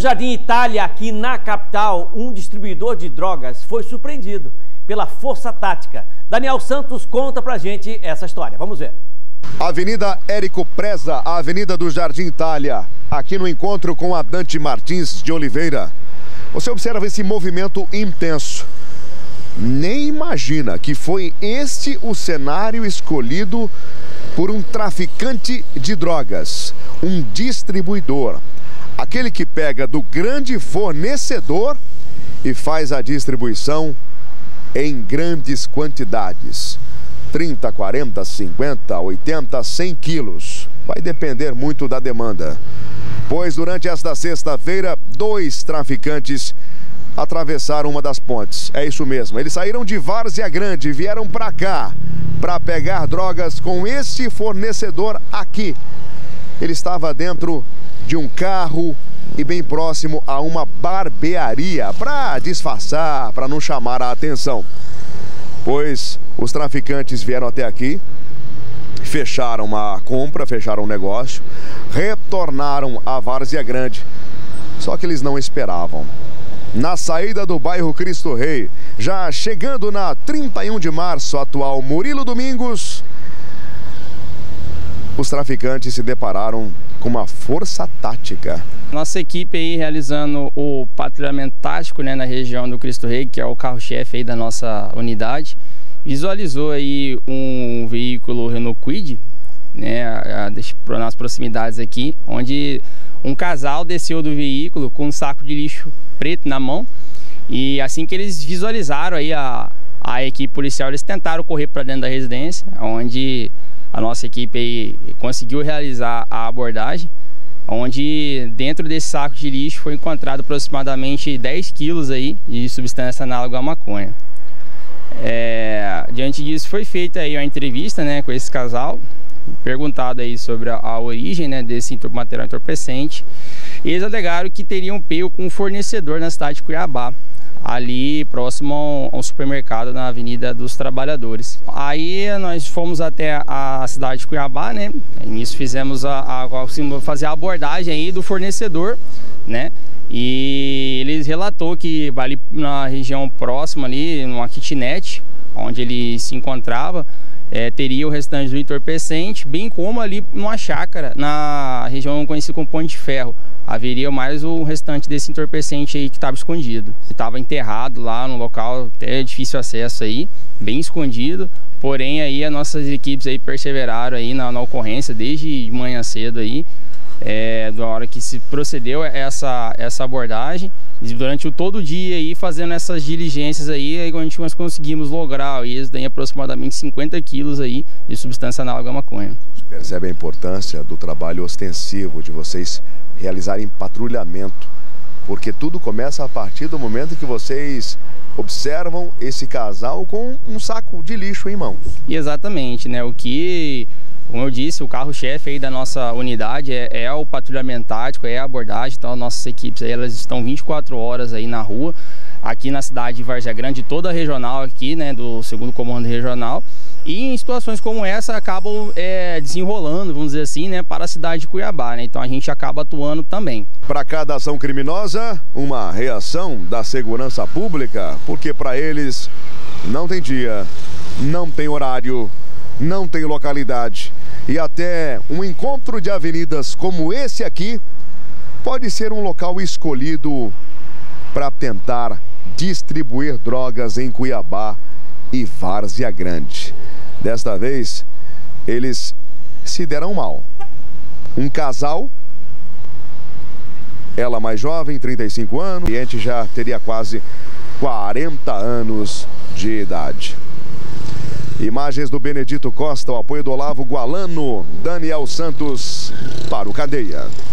Jardim Itália, aqui na capital, um distribuidor de drogas foi surpreendido pela força tática. Daniel Santos conta pra gente essa história. Vamos ver. Avenida Érico Preza, a avenida do Jardim Itália, aqui no encontro com a Dante Martins de Oliveira. Você observa esse movimento intenso. Nem imagina que foi este o cenário escolhido por um traficante de drogas, um distribuidor. Aquele que pega do grande fornecedor e faz a distribuição em grandes quantidades. 30, 40, 50, 80, 100 quilos. Vai depender muito da demanda. Pois durante esta sexta-feira, 2 traficantes atravessaram uma das pontes. É isso mesmo, eles saíram de Várzea Grande e vieram para cá para pegar drogas com esse fornecedor aqui. Ele estava dentro de um carro e bem próximo a uma barbearia para disfarçar, para não chamar a atenção. Pois os traficantes vieram até aqui, fecharam uma compra, fecharam um negócio, retornaram a Várzea Grande. Só que eles não esperavam. Na saída do bairro Cristo Rei, já chegando na 31 de março, atual Murilo Domingos, os traficantes se depararam com uma força tática. Nossa equipe aí realizando o patrulhamento tático, né, na região do Cristo Rei, que é o carro-chefe aí da nossa unidade, visualizou aí um veículo Renault Kwid, né, nas proximidades aqui, onde um casal desceu do veículo com um saco de lixo preto na mão, e assim que eles visualizaram aí a equipe policial, eles tentaram correr para dentro da residência, onde a nossa equipe aí conseguiu realizar a abordagem, onde dentro desse saco de lixo foi encontrado aproximadamente 10 quilos aí de substância análoga à maconha. Diante disso foi feita aí a entrevista, né, com esse casal, perguntado aí sobre a origem, né, desse material entorpecente. E eles alegaram que teriam pego com um fornecedor na cidade de Cuiabá, ali próximo a um supermercado na Avenida dos Trabalhadores. Aí nós fomos até a cidade de Cuiabá, né? Nisso fizemos fazer a abordagem aí do fornecedor, né? E ele relatou que ali na região próxima ali, numa kitnet, onde ele se encontrava, teria o restante do entorpecente, bem como ali numa chácara, na região conhecida como Ponte de Ferro, haveria mais o restante desse entorpecente aí que estava escondido. Estava enterrado lá no local, até difícil acesso aí, bem escondido, porém aí as nossas equipes aí perseveraram aí na ocorrência desde manhã cedo aí, da hora que se procedeu essa abordagem, e durante todo o dia aí fazendo essas diligências aí nós conseguimos lograr isso daí aproximadamente 50 quilos aí de substância análoga à maconha. Percebe a importância do trabalho ostensivo de vocês realizarem patrulhamento, porque tudo começa a partir do momento que vocês observam esse casal com um saco de lixo em mãos. Exatamente, né? Como eu disse, o carro-chefe aí da nossa unidade é o patrulhamento tático, é a abordagem. Então, nossas equipes aí, elas estão 24 horas aí na rua, aqui na cidade de Várzea Grande, toda a regional aqui, né, do 2º Comando Regional. E em situações como essa acabam desenrolando, vamos dizer assim, né, para a cidade de Cuiabá, né? Então a gente acaba atuando também. Para cada ação criminosa, uma reação da segurança pública, porque para eles não tem dia, não tem horário, não tem localidade. E até um encontro de avenidas como esse aqui pode ser um local escolhido para tentar distribuir drogas em Cuiabá e Várzea Grande. Desta vez, eles se deram mal. Um casal, ela mais jovem, 35 anos, o cliente já teria quase 40 anos de idade. Imagens do Benedito Costa, o apoio do Olavo Gualano, Daniel Santos para o Cadeia.